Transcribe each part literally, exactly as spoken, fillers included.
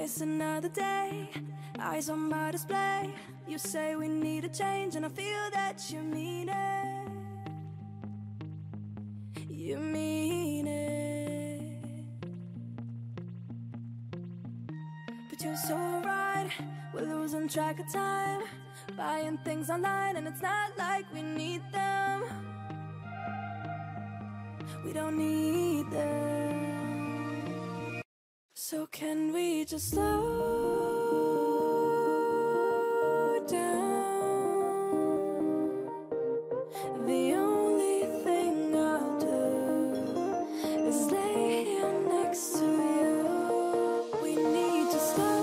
It's another day, eyes on my display. You say we need a change, and I feel that you mean it. You mean it. But you're so right, we're losing track of time, buying things online, and it's not like we need them. We don't need them. So can we just slow down? The only thing I'll do is lay here next to you. We need to slow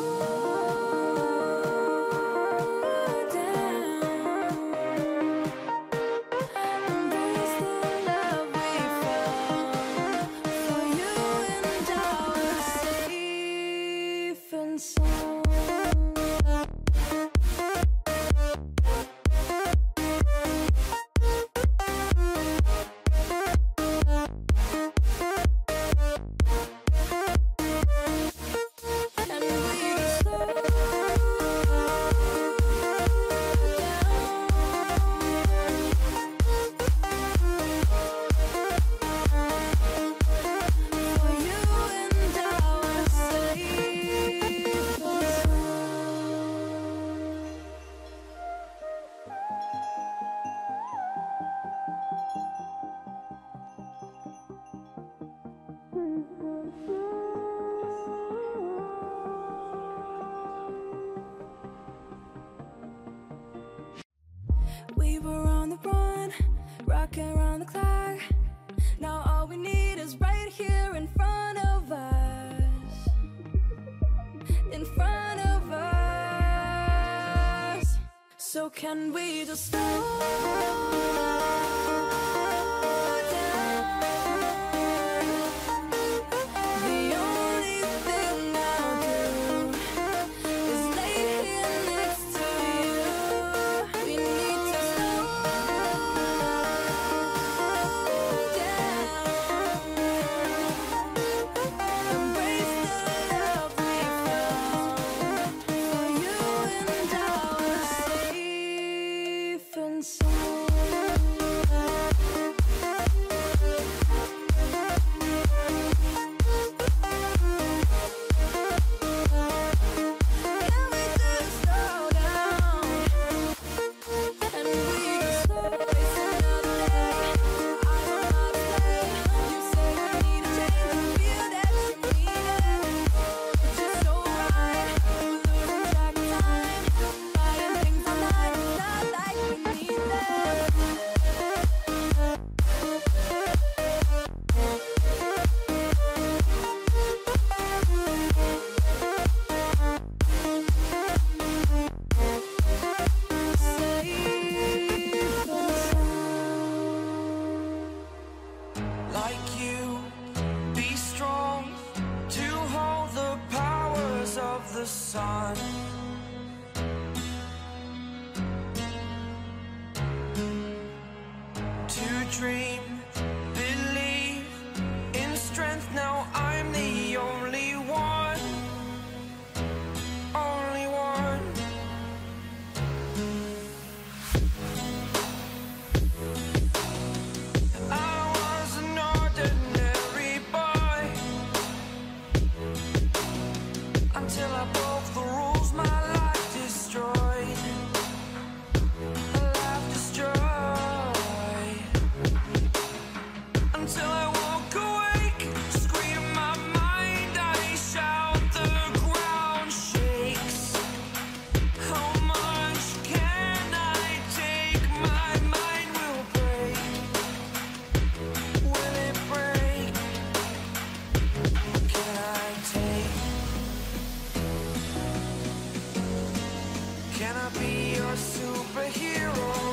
down. Embrace the love we found. For you and I were safe and sound. We were on the run, rocking around the clock. Now all we need is right here in front of us. In front of us. So can we just slow down? The only thing I'll do is lay here next to you. We need to slow down. Embrace the love we found. For you and I were safe and sound. Can we just slow down? And we just slow waste another day. Eyes on my display. You say we need a change, and I feel that you mean it. But you're so right, we're losing track of time, buying things online, it's not like we need them. Like you, be strong to hold the powers of the sun. To dream, believe in strength. Now I'm the only one, only one. I was an ordinary boy until I broke the rules. My life destroyed, a life destroyed. Until I woke awake, scream my mind, I shout, the ground shakes. How much can I take? My mind will break. Will it break? Can I take? Can I be your superhero?